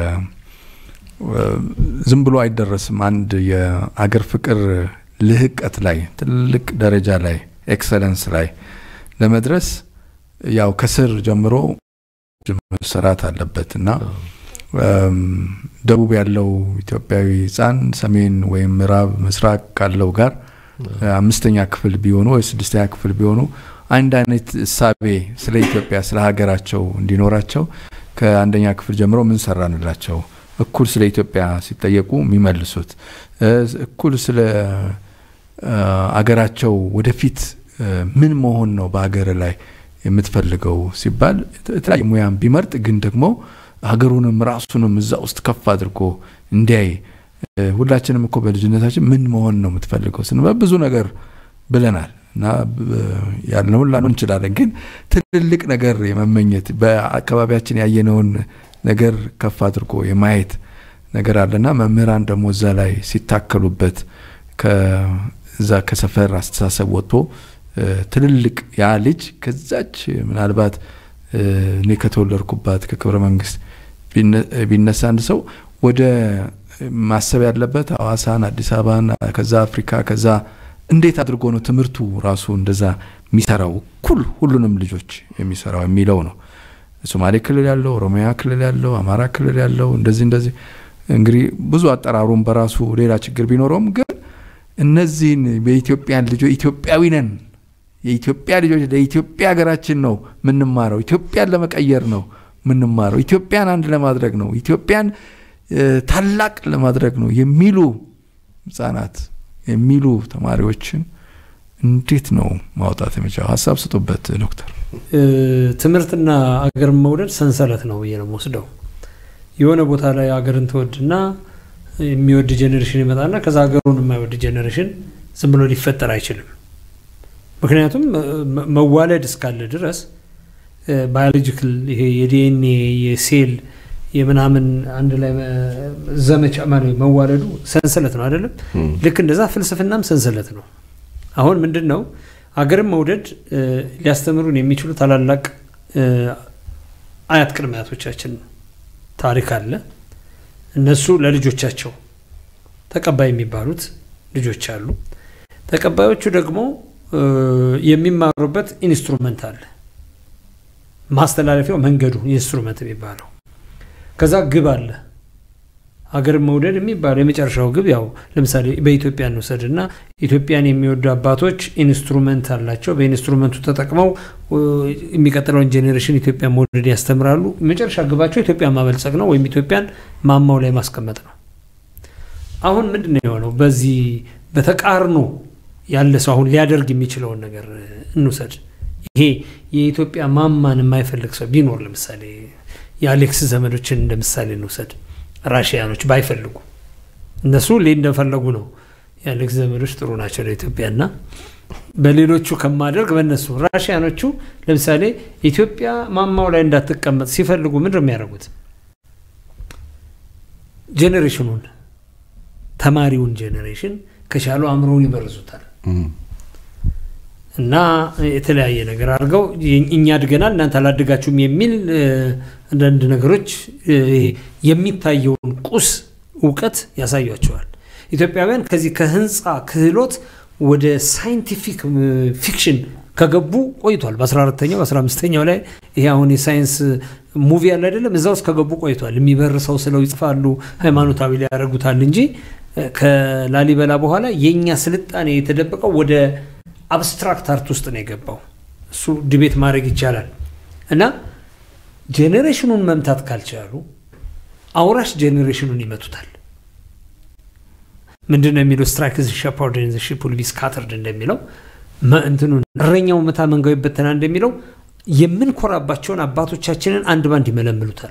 C: ዝም ብሎ አይደረስም አንድ የአገር ፍቅር ልህቀት ላይ ትልቅ ደረጃ ላይ ኤክሰለንስ ላይ ለመድረስ ያው ከስር ጀምሮ መሰራት አለበትና ደቡብ ያለው ኢትዮጵያዊ ጻን ሰሜን ወይም ምዕራብ ምስራቅ ካለው ጋር አምስተኛ ክፍል ቢሆኑ ወይ ስድስተኛ ክፍል ቢሆኑ አንድ አይነት ሳቤ ስለ ኢትዮጵያ ስለ ሀገራቸው እንዲኖራቸው ከአንደኛ ክፍል ጀምሮ ምን ሰራንላቸው እኩል ስለ ኢትዮጵያ ሲጠየቁ የሚመልሱት እኩል ስለ አገራቸው ወደፊት ምን መሆን ነው በአገር ላይ የምትፈልገው ሲባል ተላይ ሙያም ቢመርጥ ግን ደግሞ ሀገሩንም ራሱንም እዛ ውስጥ ከፍ አድርጎ እንዲያይ ሁላችንም እኮ በልጅነታችን ምን መሆን ነው የምትፈልገው ስንባል ብዙ ነገር ብለናል እና ያልነው ላን እንችላለን ግን ትልልቅ ነገር የመመኘት በአካባቢያችን ያየነውን ነገር ከፍ አድርጎ የማየት ነገር አለና መምህራን ደግሞ እዛ ላይ ሲታከሉበት ከዛ ከሰፈር አስተሳሰብ ወጥቶ ትልልቅ ያ ልጅ ከዛች ምናልባት እኔ ከተወለድኩባት ከክብረ መንግስት ቢነሳ አንድ ሰው ወደ ማሰብ ያለበት ሐዋሳን አዲስ አበባን ከዛ አፍሪካ ከዛ እንዴት አድርጎ ነው ትምርቱ ራሱ እንደዛ የሚሰራው ሁሉንም ልጆች የሚሰራው የሚለው ነው ሶማሌ ክልል ያለው ኦሮሚያ ክልል ያለው አማራ ክልል ያለው እንደዚህ እንግዲህ ብዙ አጠራሩን በራሱ ሌላ ችግር ቢኖርም ግን እነዚህን በኢትዮጵያን ልጆች ኢትዮጵያዊ ነን የኢትዮጵያ ልጆች ለኢትዮጵያ ሀገራችን ነው ምንማረው ኢትዮጵያን ለመቀየር ነው ምንማረው ኢትዮጵያን አንድ ለማድረግ ነው ኢትዮጵያን ታላቅ ለማድረግ ነው የሚሉ ህፃናት የሚሉ ተማሪዎችን እንዴት ነው ማውጣት የሚቻለው ሐሳብ ስጡበት ዶክተር
B: ትምርትና አገር መውደድ ሰንሰለት ነው ወስደው የሆነ ቦታ ላይ አገርን ተወድና የሚወድ ጄነሬሽን ይመጣና ከዛ አገሩን የማይወድ ጄነሬሽን ዝም ብሎ ሊፈጠር አይችልም ምክንያቱም መዋለድ እስካለ ድረስ ባዮሎጂካል ይሄ የዲኤንኤ የሴል የምናምን አንድ ላይ ዘመቻ ማለት መዋለዱ ሰንሰለት ነው አይደለም ልክ እንደዛ ፍልስፍናም ሰንሰለት ነው አሁን ምንድነው አገርን መውደድ ሊያስተምሩን የሚችሉ ታላላቅ አያት ቅድሚያቶቻችን ታሪክ አለ እነሱ ለልጆቻቸው ተቀባይ የሚባሉት ልጆች አሉ ተቀባዮቹ ደግሞ የሚማሩበት ኢንስትሩመንት አለ ማስተላለፊያው መንገዱ ኢንስትሩመንት የሚባለው ከዛ ግብ አለ አገር መውደድ የሚባለው የመጨረሻው ግብ ያው ለምሳሌ በኢትዮጵያ ነው ሰድና ኢትዮጵያን የሚወዱ አባቶች ኢንስትሩመንት አላቸው በኢንስትሩመንቱ ተጠቅመው የሚቀጥለውን ጄነሬሽን ኢትዮጵያ መውደድ ያስተምራሉ መጨረሻ ግባቸው ኢትዮጵያ ማበልጸግ ነው ወይም ኢትዮጵያን ማማው ላይ ማስቀመጥ ነው አሁን ምንድነው የሆነው በዚህ በተቃርኖ ያለ ሰው አሁን ሊያደርግ የሚችለው ነገር እንውሰድ ይሄ የኢትዮጵያ ማማን የማይፈልግ ሰው ቢኖር ለምሳሌ የአሌክስ ዘመዶችን እንደምሳሌ እንውሰድ ራሺያኖች ባይፈልጉ እነሱ እንደፈለጉ ነው የአሌክስ ዘመዶች ጥሩ ናቸው ለኢትዮጵያና በሌሎቹ ከማደርግ በእነሱ ራሺያኖቹ ለምሳሌ ኢትዮጵያ ማማው ላይ እንዳትቀመጥ ሲፈልጉ ምንድነው የሚያደርጉት ጄነሬሽኑን ተማሪውን ጄነሬሽን ከቻሉ አምሮውን ይበርዙታል እና የተለያየ ነገር አድርገው እኛ አድገናል እናንተ አላደጋችሁም የሚል አንዳንድ ነገሮች የሚታየውን ቁስ ዕውቀት ያሳያቸዋል ኢትዮጵያውያን ከዚህ ከህንፃ ክህሎት ወደ ሳይንቲፊክ ፊክሽን ከገቡ ቆይቷል። በ14ኛው በ15ኛው ላይ ይሄ አሁን የሳይንስ ሙቪ ያለ አይደለም እዛው ውስጥ ከገቡ ቆይቷል። የሚበርሰው ስለው ይጽፋሉ ሃይማኖታዊ ላይ ያደርጉታል እንጂ ከላሊበላ በኋላ የኛ ስልጣኔ የተደበቀው ወደ አብስትራክት አርት ውስጥ ነው የገባው። እሱ ዲቤት ማድረግ ይቻላል። እና ጄኔሬሽኑን መምታት ካልቻሉ አውራሽ ጄኔሬሽኑን ይመቱታል። ምንድነው የሚለው ስትራይክ ዘ ሼፐርድ ኤንድ ዘ ሺፕ ዊል ቢ ስካተርድ እንደሚለው እንትኑን እረኛው መታ መንጋው ይበተና እንደሚለው የምንኮራባቸውን አባቶቻችንን አንድ ባንድ ይመለምሉታል።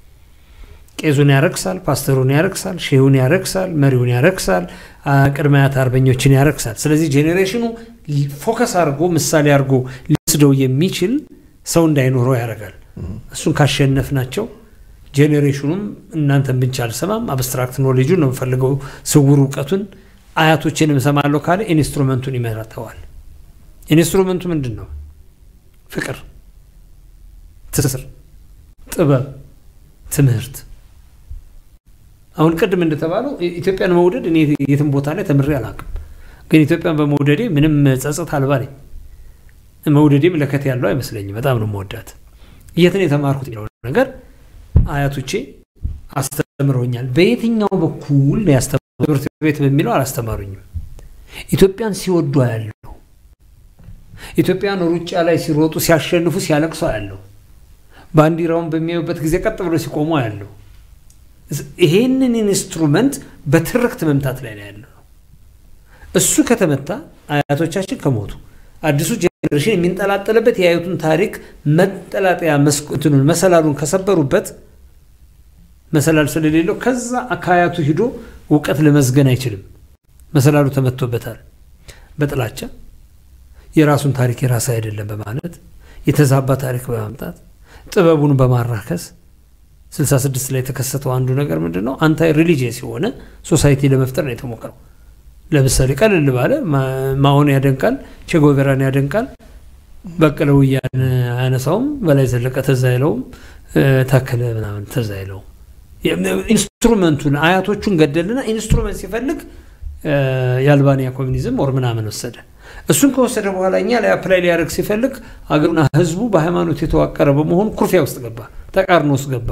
B: ቄሱን ያረክሳል፣ ፓስተሩን ያረክሳል፣ ሼሁን ያረክሳል፣ መሪውን ያረክሳል፣ ቅድማያት አርበኞችን ያረክሳል። ስለዚህ ጄኔሬሽኑ ፎከስ አድርጎ ምሳሌ አድርጎ ሊስደው የሚችል ሰው እንዳይኖረው ያደርጋል። እሱን ካሸነፍናቸው ጄኔሬሽኑም እናንተን ብቻ አልሰማም አብስትራክት ኖሌጁን ነው ፈልገው ስውር ዕውቀቱን አያቶችንም ሰማለው ካለ ኢንስትሩመንቱን ይመራተዋል። ኢንስትሩመንቱ ምንድነው? ፍቅር፣ ትስስር፣ ጥበብ፣ ትምህርት። አሁን ቀድም እንደተባለው ኢትዮጵያን መውደድ እኔ የትም ቦታ ላይ ተምሬ አላውቅም። ግን ኢትዮጵያን በመውደዴ ምንም ጸጸት አልባ ነኝ። መውደዴም ለከት ያለው አይመስለኝም። በጣም ነው የምወዳት። የትን የተማርኩት ነው ነገር አያቶቼ አስተምረውኛል። በየትኛው በኩል ያስተምሩት ቤት በሚለው አላስተማሩኝም። ኢትዮጵያን ሲወዱ ያለው ኢትዮጵያን ሩጫ ላይ ሲሮጡ ሲያሸንፉ ሲያለቅሱ ያለው ባንዲራውን በሚያዩበት ጊዜ ቀጥ ብሎ ሲቆሙ ያለው ይሄንን ኢንስትሩመንት በትርክት መምታት ላይ ያለው እሱ ከተመታ አያቶቻችን ከሞቱ አዲሱ ጄኔሬሽን የሚንጠላጠልበት የአያቱን ታሪክ መጠላጠያ መስኩቱን መሰላሉን ከሰበሩበት መሰላል ስለሌለው ከዛ አካያቱ ሂዶ ዕውቀት ለመዝገን አይችልም። መሰላሉ ተመቶበታል። በጥላቻ የራሱን ታሪክ የራስ አይደለም በማለት የተዛባ ታሪክ በማምጣት ጥበቡን በማራከስ 66 ላይ ተከሰተው አንዱ ነገር ምንድነው? አንታይ ሪሊጂየስ የሆነ ሶሳይቲ ለመፍጠር ነው የተሞከረው። ለምሳሌ ቀለል ባለ ማሆን ያደንቃል፣ ቼጎቬራን ያደንቃል፣ በቀለው ያነሳውም በላይ ዘለቀ ተዛይለውም ታከለ ምናምን ተዛይለው ኢንስትሩመንቱን አያቶቹን ገደልና ኢንስትሩመንት ሲፈልግ የአልባኒያ ኮሚኒዝም ወር ምናምን ወሰደ። እሱን ከወሰደ በኋላ እኛ ላይ አፕላይ ሊያደርግ ሲፈልግ አገሩና ህዝቡ በሃይማኖት የተዋቀረ በመሆኑ ኩርፊያ ውስጥ ገባ፣ ተቃርኖ ውስጥ ገባ።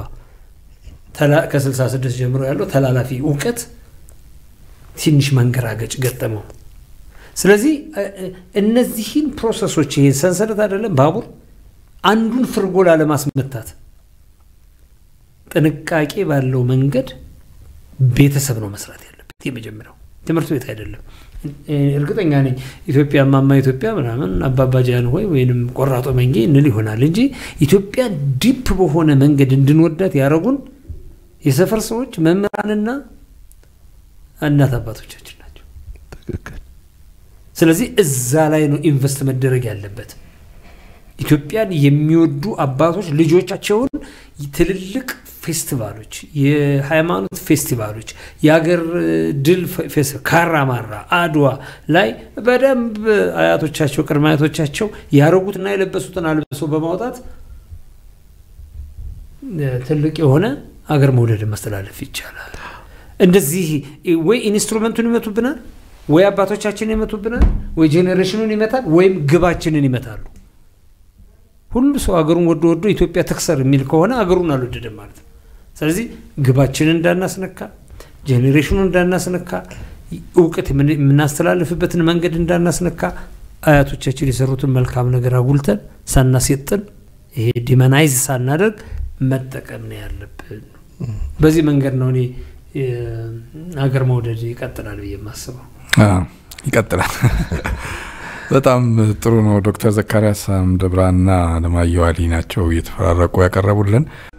B: ከ66 ጀምሮ ያለው ተላላፊ ዕውቀት ትንሽ መንገራገጭ ገጠመው። ስለዚህ እነዚህን ፕሮሰሶች ይሄ ሰንሰለት አይደለም ባቡር አንዱን ፍርጎላ ለማስመታት ጥንቃቄ ባለው መንገድ ቤተሰብ ነው መስራት ያለበት። የመጀመሪያው ትምህርት ቤት አይደለም። እርግጠኛ ነኝ ኢትዮጵያ ማማ ኢትዮጵያ ምናምን አባባጃን ሆይ ወይንም ቆራጦ መንጌ እንል ይሆናል እንጂ ኢትዮጵያ ዲፕ በሆነ መንገድ እንድንወዳት ያረጉን የሰፈር ሰዎች መምህራንና እናት አባቶቻችን ናቸው።
A: ትክክል።
B: ስለዚህ እዛ ላይ ነው ኢንቨስት መደረግ ያለበት። ኢትዮጵያን የሚወዱ አባቶች ልጆቻቸውን ትልልቅ ፌስቲቫሎች፣ የሃይማኖት ፌስቲቫሎች፣ የሀገር ድል ፌስቲቫል ካራማራ፣ አድዋ ላይ በደንብ አያቶቻቸው ቅድመ አያቶቻቸው ያረጉትና የለበሱትን አልበሶ በማውጣት ትልቅ የሆነ ሀገር መውደድ ማስተላለፍ ይቻላል። እንደዚህ ወይ ኢንስትሩመንቱን ይመቱብናል፣ ወይ አባቶቻችንን ይመቱብናል፣ ወይ ጄኔሬሽኑን ይመታል፣ ወይም ግባችንን ይመታሉ። ሁሉ ሰው ሀገሩን ወዶ ኢትዮጵያ ተክሰር የሚል ከሆነ ሀገሩን አልወደደም ማለት ነው። ስለዚህ ግባችንን እንዳናስነካ፣ ጄኔሬሽኑን እንዳናስነካ፣ ዕውቀት የምናስተላልፍበትን መንገድ እንዳናስነካ አያቶቻችን የሰሩትን መልካም ነገር አጉልተን ሳናስየጥን ይሄ ዲመናይዝ ሳናደርግ መጠቀም ነው ያለብን። በዚህ መንገድ ነው እኔ ሀገር መውደድ ይቀጥላል ብዬ የማስበው።
C: ይቀጥላል። በጣም ጥሩ ነው። ዶክተር ዘካሪያስ አምደ ብርሃንና አለማየሁ አሊ ናቸው እየተፈራረቁ ያቀረቡልን።